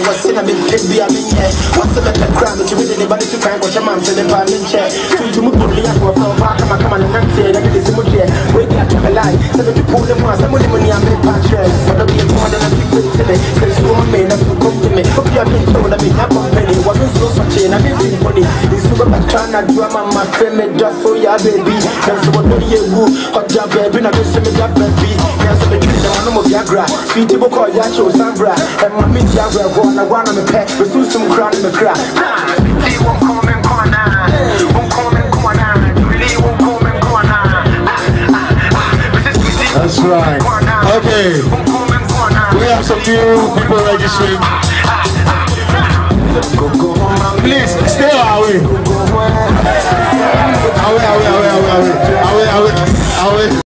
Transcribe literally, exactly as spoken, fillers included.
was in a big baby. I mean, yeah, what's the better crime? But you really never to find what your man said in Parliament chair. To move on the young one, come on, come on, and say that it is a good year. Wait, I took a lie. So that you pull them once, I'm only money I made patches. But I'll be more than a big to me. Since you want me, that's what come to me. Hope you have been told that me have one penny. Wasn't so such a I didn't money. It's super back trying to do my friend, me just for ya, baby. That's what do you do? Hot job, baby, I just me that baby. Yes, I'm a kid, I'm a Viagra. Sweet people call ya, show Sandra. And my meat Viagra, go on, I want to pet. But soon some crown in the crowd. They won't come and corner. Won't come and corner. Really won't come and corner. That's right. Okay. We have some new people registering. Please stay away.